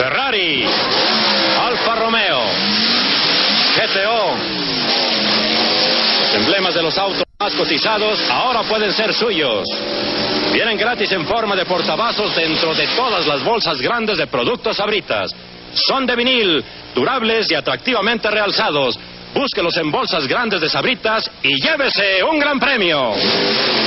Ferrari, Alfa Romeo, GTO. Los emblemas de los autos más cotizados ahora pueden ser suyos. Vienen gratis en forma de portavasos dentro de todas las bolsas grandes de productos Sabritas. Son de vinil, durables y atractivamente realzados. Búsquelos en bolsas grandes de Sabritas y llévese un gran premio.